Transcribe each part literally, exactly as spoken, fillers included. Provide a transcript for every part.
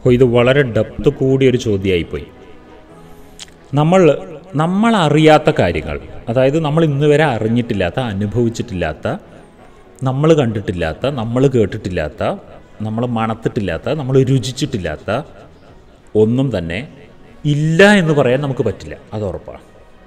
അപ്പോൾ ഇത് വളരെ ഡെപ്ത് കൂടിയൊരു ചോദ്യമായിപ്പോയി. നമ്മൾ നമ്മൾ അറിയാത്ത കാര്യങ്ങൾ, അതായത് നമ്മൾ ഇന്ന് വരെ അറിഞ്ഞിട്ടില്ലാത്ത, അനുഭവിച്ചിട്ടില്ലാത്ത, നമ്മൾ കണ്ടിട്ടില്ലാത്ത, നമ്മൾ കേട്ടിട്ടില്ലാത്ത, നമ്മൾ മണത്തിട്ടില്ലാത്ത, നമ്മൾ രുചിച്ചിട്ടില്ലാത്ത ഒന്നും തന്നെ ഇല്ല എന്ന് പറയാൻ നമുക്ക് പറ്റില്ല. അത് ഉറപ്പാണ്.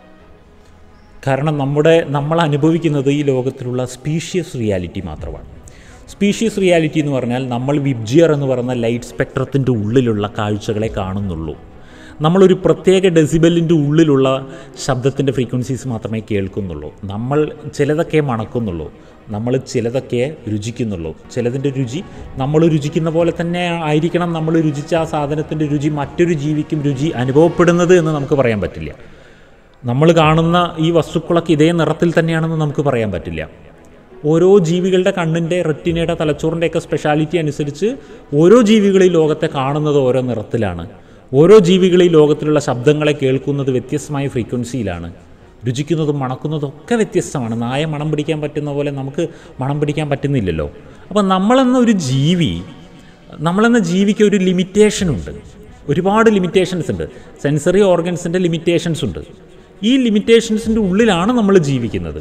കാരണം നമ്മുടെ നമ്മൾ അനുഭവിക്കുന്നത് ഈ ലോകത്തിലുള്ള സ്പീഷ്യസ് റിയാലിറ്റി മാത്രമാണ്. സ്പീഷ്യസ് റിയാലിറ്റി എന്ന് പറഞ്ഞാൽ നമ്മൾ വിബ്ജിയർ എന്ന് പറയുന്ന ലൈറ്റ് സ്പെക്ട്രത്തിൻ്റെ ഉള്ളിലുള്ള കാഴ്ചകളെ കാണുന്നുള്ളൂ. നമ്മളൊരു പ്രത്യേക ഡെസിബലിൻ്റെ ഉള്ളിലുള്ള ശബ്ദത്തിൻ്റെ ഫ്രീക്വൻസീസ് മാത്രമേ കേൾക്കുന്നുള്ളൂ. നമ്മൾ ചിലതൊക്കെ മണക്കുന്നുള്ളൂ, നമ്മൾ ചിലതൊക്കെ രുചിക്കുന്നുള്ളൂ. ചിലതിൻ്റെ രുചി നമ്മൾ രുചിക്കുന്ന പോലെ തന്നെ ആയിരിക്കണം നമ്മൾ രുചിച്ച ആ സാധനത്തിൻ്റെ രുചി മറ്റൊരു ജീവിക്കും രുചി അനുഭവപ്പെടുന്നത് എന്ന് നമുക്ക് പറയാൻ പറ്റില്ല. നമ്മൾ കാണുന്ന ഈ വസ്തുക്കളൊക്കെ ഇതേ നിറത്തിൽ തന്നെയാണെന്ന് നമുക്ക് പറയാൻ പറ്റില്ല. ഓരോ ജീവികളുടെ കണ്ണിൻ്റെ, റെറ്റിനയുടെ, തലച്ചോറിൻ്റെയൊക്കെ സ്പെഷ്യാലിറ്റി അനുസരിച്ച് ഓരോ ജീവികൾ ഈ ലോകത്തെ കാണുന്നത് ഓരോ നിറത്തിലാണ്. ഓരോ ജീവികൾ ഈ ലോകത്തിലുള്ള ശബ്ദങ്ങളെ കേൾക്കുന്നത് വ്യത്യസ്തമായ ഫ്രീക്വൻസിയിലാണ്. രുചിക്കുന്നതും മണക്കുന്നതും ഒക്കെ വ്യത്യസ്തമാണ്. നായ മണം പിടിക്കാൻ പറ്റുന്ന പോലെ നമുക്ക് മണം പിടിക്കാൻ പറ്റുന്നില്ലല്ലോ. അപ്പോൾ നമ്മളെന്ന ഒരു ജീവി, നമ്മളെന്ന ജീവിക്ക് ഒരു ലിമിറ്റേഷനുണ്ട്, ഒരുപാട് ലിമിറ്റേഷൻസ് ഉണ്ട്. സെൻസറി ഓർഗൻസിൻ്റെ ലിമിറ്റേഷൻസ് ഉണ്ട്. ഈ ലിമിറ്റേഷൻസിൻ്റെ ഉള്ളിലാണ് നമ്മൾ ജീവിക്കുന്നത്.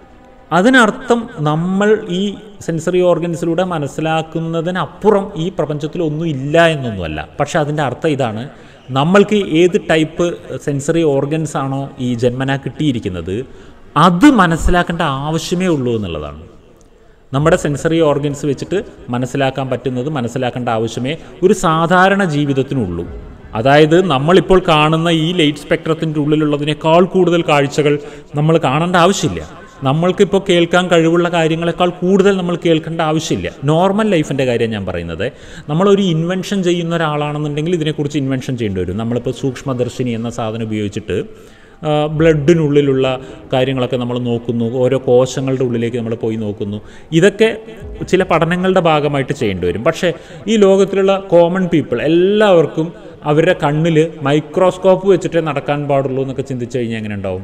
അതിനർത്ഥം നമ്മൾ ഈ സെൻസറി ഓർഗൻസിലൂടെ മനസ്സിലാക്കുന്നതിനപ്പുറം ഈ പ്രപഞ്ചത്തിലൊന്നും ഇല്ല എന്നൊന്നുമല്ല. പക്ഷേ അതിൻ്റെ അർത്ഥം ഇതാണ്: നമ്മൾക്ക് ഏത് ടൈപ്പ് സെൻസറി ഓർഗൻസ് ആണോ ഈ ജന്മന കിട്ടിയിരിക്കുന്നത് അത് മനസ്സിലാക്കേണ്ട ആവശ്യമേ ഉള്ളൂ എന്നുള്ളതാണ്. നമ്മുടെ സെൻസറി ഓർഗൻസ് വെച്ചിട്ട് മനസ്സിലാക്കാൻ പറ്റുന്നത് മനസ്സിലാക്കേണ്ട ആവശ്യമേ ഒരു സാധാരണ ജീവിതത്തിനുള്ളൂ. അതായത് നമ്മളിപ്പോൾ കാണുന്ന ഈ ലൈറ്റ് സ്പെക്ട്രത്തിൻ്റെ ഉള്ളിലുള്ളതിനേക്കാൾ കൂടുതൽ കാഴ്ചകൾ നമ്മൾ കാണേണ്ട ആവശ്യമില്ല. നമ്മൾക്കിപ്പോൾ കേൾക്കാൻ കഴിവുള്ള കാര്യങ്ങളെക്കാൾ കൂടുതൽ നമ്മൾ കേൾക്കേണ്ട ആവശ്യമില്ല. നോർമൽ ലൈഫിൻ്റെ കാര്യം ഞാൻ പറയുന്നത്. നമ്മളൊരു ഇൻവെൻഷൻ ചെയ്യുന്ന ഒരാളാണെന്നുണ്ടെങ്കിൽ ഇതിനെക്കുറിച്ച് ഇൻവെൻഷൻ ചെയ്യേണ്ടി വരും. നമ്മളിപ്പോൾ സൂക്ഷ്മദർശിനി എന്ന സാധനം ഉപയോഗിച്ചിട്ട് ബ്ലഡിനുള്ളിലുള്ള കാര്യങ്ങളൊക്കെ നമ്മൾ നോക്കുന്നു, ഓരോ കോശങ്ങളുടെ ഉള്ളിലേക്ക് നമ്മൾ പോയി നോക്കുന്നു. ഇതൊക്കെ ചില പഠനങ്ങളുടെ ഭാഗമായിട്ട് ചെയ്യേണ്ടി വരും. പക്ഷേ ഈ ലോകത്തിലുള്ള കോമൺ പീപ്പിൾ എല്ലാവർക്കും അവരുടെ കണ്ണിൽ മൈക്രോസ്കോപ്പ് വെച്ചിട്ടേ നടക്കാൻ പാടുള്ളൂ എന്നൊക്കെ ചിന്തിച്ചു കഴിഞ്ഞാൽ എങ്ങനെ ഉണ്ടാവും?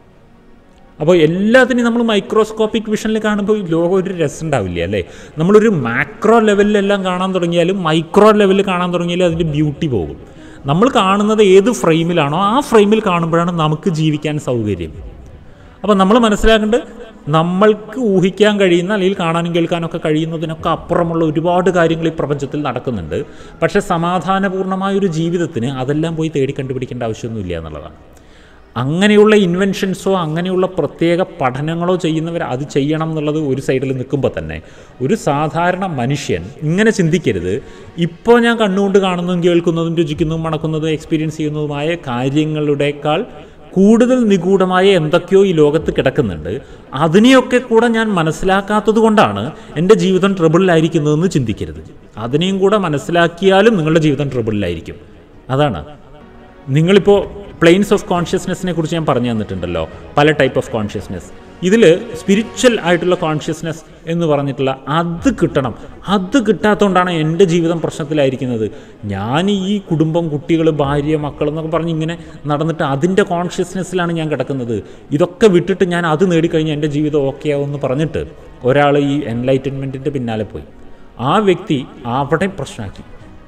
അപ്പോൾ എല്ലാത്തിനും നമ്മൾ മൈക്രോസ്കോപ്പിക് വിഷനിൽ കാണുമ്പോൾ ലോകം ഒരു രസം ഉണ്ടാവില്ല അല്ലേ? നമ്മളൊരു മാക്രോ ലെവലിലെല്ലാം കാണാൻ തുടങ്ങിയാലും മൈക്രോ ലെവലിൽ കാണാൻ തുടങ്ങിയാലും അതിൻ്റെ ബ്യൂട്ടി പോകും. നമ്മൾ കാണുന്നത് ഏത് ഫ്രെയിമിലാണോ ആ ഫ്രെയിമിൽ കാണുമ്പോഴാണ് നമുക്ക് ജീവിക്കാൻ സൗകര്യം. അപ്പോൾ നമ്മൾ മനസ്സിലാക്കേണ്ടത് നമ്മൾക്ക് ഊഹിക്കാൻ കഴിയുന്ന അല്ലെങ്കിൽ കാണാനും കേൾക്കാനൊക്കെ കഴിയുന്നതിനൊക്കെ അപ്പുറമുള്ള ഒരുപാട് കാര്യങ്ങൾ ഈ പ്രപഞ്ചത്തിൽ നടക്കുന്നുണ്ട്. പക്ഷേ സമാധാനപൂർണ്ണമായൊരു ജീവിതത്തിന് അതെല്ലാം പോയി തേടി കണ്ടുപിടിക്കേണ്ട ആവശ്യമൊന്നുമില്ല എന്നുള്ളതാണ്. അങ്ങനെയുള്ള ഇൻവെൻഷൻസോ അങ്ങനെയുള്ള പ്രത്യേക പഠനങ്ങളോ ചെയ്യുന്നവർ അത് ചെയ്യണം എന്നുള്ളത് ഒരു സൈഡിൽ നിൽക്കുമ്പോൾ തന്നെ ഒരു സാധാരണ മനുഷ്യൻ ഇങ്ങനെ ചിന്തിക്കരുത്: ഇപ്പോൾ ഞാൻ കണ്ണുകൊണ്ട് കാണുന്നതും കേൾക്കുന്നതും രുചിക്കുന്നതും മണക്കുന്നതും എക്സ്പീരിയൻസ് ചെയ്യുന്നതുമായ കാര്യങ്ങളുടേക്കാൾ കൂടുതൽ നിഗൂഢമായ എന്തൊക്കെയോ ഈ ലോകത്ത് കിടക്കുന്നുണ്ട്, അതിനെയൊക്കെ കൂടെ ഞാൻ മനസ്സിലാക്കാത്തത് കൊണ്ടാണ് എൻ്റെ ജീവിതം ട്രബിളിലായിരിക്കുന്നതെന്ന് ചിന്തിക്കരുത്. അതിനെയും കൂടെ മനസ്സിലാക്കിയാലും നിങ്ങളുടെ ജീവിതം ട്രബിളിലായിരിക്കും. അതാണ്. നിങ്ങളിപ്പോൾ പ്ലെയിൻസ് ഓഫ് കോൺഷ്യസ്നെസ്സിനെ കുറിച്ച് ഞാൻ പറഞ്ഞു തന്നിട്ടുണ്ടല്ലോ, പല ടൈപ്പ് ഓഫ് കോൺഷ്യസ്നെസ്. ഇതിൽ സ്പിരിച്വൽ ആയിട്ടുള്ള കോൺഷ്യസ്നെസ് എന്ന് പറഞ്ഞിട്ടുള്ള അത് കിട്ടണം. അത് കിട്ടാത്തതുകൊണ്ടാണ് എൻ്റെ ജീവിതം പ്രശ്നത്തിലായിരിക്കുന്നത്. ഞാൻ ഈ കുടുംബം, കുട്ടികൾ, ഭാര്യ, മക്കൾ എന്നൊക്കെ പറഞ്ഞ് ഇങ്ങനെ നടന്നിട്ട് അതിൻ്റെ കോൺഷ്യസ്നെസ്സിലാണ് ഞാൻ കിടക്കുന്നത്. ഇതൊക്കെ വിട്ടിട്ട് ഞാൻ അത് നേടിക്കഴിഞ്ഞാൽ എൻ്റെ ജീവിതം ഓക്കെ ആവുമെന്ന് പറഞ്ഞിട്ട് ഒരാൾ ഈ എൻലൈറ്റൻമെൻറ്റിൻ്റെ പിന്നാലെ പോയി. ആ വ്യക്തി അവിടെ പ്രശ്നമാക്കി.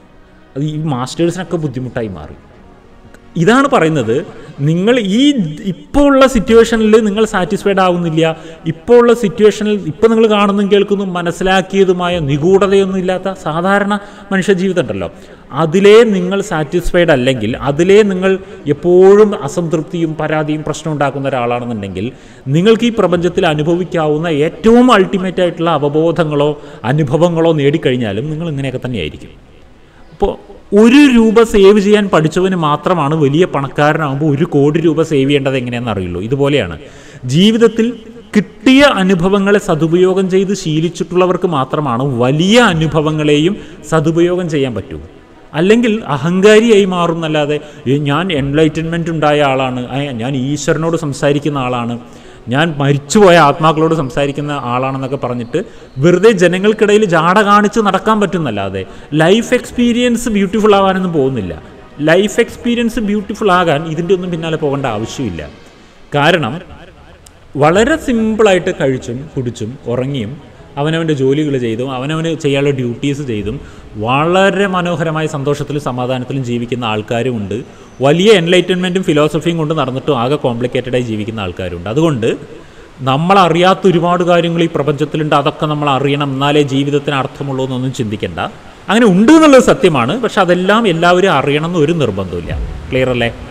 അത് ഈ മാസ്റ്റേഴ്സിനൊക്കെ ബുദ്ധിമുട്ടായി മാറി. ഇതാണ് പറയുന്നത്, നിങ്ങൾ ഈ ഇപ്പോൾ ഉള്ള സിറ്റുവേഷനിൽ നിങ്ങൾ സാറ്റിസ്ഫൈഡ് ആവുന്നില്ല. ഇപ്പോൾ ഉള്ള സിറ്റുവേഷനിൽ ഇപ്പോൾ നിങ്ങൾ കാണുന്നതും കേൾക്കുന്നതും മനസ്സിലാക്കിയതുമായ നിഗൂഢതയൊന്നും ഇല്ലാത്ത സാധാരണ മനുഷ്യ ജീവിതം ഉണ്ടല്ലോ, അതിലേ നിങ്ങൾ സാറ്റിസ്ഫൈഡ് അല്ലെങ്കിൽ അതിലേ നിങ്ങൾ എപ്പോഴും അസംതൃപ്തിയും പരാതിയും പ്രശ്നം ഉണ്ടാക്കുന്ന ഒരാളാണെന്നുണ്ടെങ്കിൽ നിങ്ങൾക്ക് ഈ പ്രപഞ്ചത്തിൽ അനുഭവിക്കാവുന്ന ഏറ്റവും അൾട്ടിമേറ്റ് ആയിട്ടുള്ള അവബോധങ്ങളോ അനുഭവങ്ങളോ നേടിക്കഴിഞ്ഞാലും നിങ്ങൾ ഇങ്ങനെയൊക്കെ തന്നെയായിരിക്കും. അപ്പോൾ ഒരു രൂപ സേവ് ചെയ്യാൻ പഠിച്ചവന് മാത്രമാണ് വലിയ പണക്കാരനാകുമ്പോൾ ഒരു കോടി രൂപ സേവ് ചെയ്യേണ്ടത് എങ്ങനെയാണെന്ന് അറിയുള്ളൂ. ഇതുപോലെയാണ് ജീവിതത്തിൽ കിട്ടിയ അനുഭവങ്ങളെ സദുപയോഗം ചെയ്ത് ശീലിച്ചിട്ടുള്ളവർക്ക് മാത്രമാണ് വലിയ അനുഭവങ്ങളെയും സദുപയോഗം ചെയ്യാൻ പറ്റൂ. അല്ലെങ്കിൽ അഹങ്കാരിയായി മാറുന്നല്ലാതെ ഞാൻ എൻലൈറ്റൻമെൻറ്റ് ഉണ്ടായ ആളാണ്, ഞാൻ ഈശ്വരനോട് സംസാരിക്കുന്ന ആളാണ്, ഞാൻ മരിച്ചുപോയ ആത്മാക്കളോട് സംസാരിക്കുന്ന ആളാണെന്നൊക്കെ പറഞ്ഞിട്ട് വെറുതെ ജനങ്ങൾക്കിടയിൽ ജാട കാണിച്ച് നടക്കാൻ പറ്റുന്നല്ലാതെ ലൈഫ് എക്സ്പീരിയൻസ് ബ്യൂട്ടിഫുൾ ആവാനൊന്നും പോകുന്നില്ല. ലൈഫ് എക്സ്പീരിയൻസ് ബ്യൂട്ടിഫുൾ ആകാൻ ഇതിൻ്റെ ഒന്നും പിന്നാലെ പോകേണ്ട ആവശ്യമില്ല. കാരണം വളരെ സിമ്പിളായിട്ട് കഴിച്ചും കുടിച്ചും ഉറങ്ങിയും അവനവൻ്റെ ജോലികൾ ചെയ്തും അവനവന് ചെയ്യാനുള്ള ഡ്യൂട്ടീസ് ചെയ്തും വളരെ മനോഹരമായ സന്തോഷത്തിലും സമാധാനത്തിലും ജീവിക്കുന്ന ആൾക്കാരുമുണ്ട്. വലിയ എൻലൈറ്റൻമെൻറ്റും ഫിലോസഫിയും കൊണ്ട് നടന്നിട്ടും ആകെ കോംപ്ലിക്കേറ്റഡായി ജീവിക്കുന്ന ആൾക്കാരുണ്ട്. അതുകൊണ്ട് നമ്മളറിയാത്ത ഒരുപാട് കാര്യങ്ങൾ ഈ പ്രപഞ്ചത്തിലുണ്ട്. അതൊക്കെ നമ്മൾ അറിയണം, എന്നാലേ ജീവിതത്തിന് അർത്ഥമുള്ളൂ എന്നൊന്നും ചിന്തിക്കേണ്ട. അങ്ങനെ ഉണ്ട് എന്നുള്ളത് സത്യമാണ്. പക്ഷെ അതെല്ലാം എല്ലാവരും അറിയണം എന്നൊരു നിർബന്ധമില്ല. ക്ലിയർ അല്ലേ?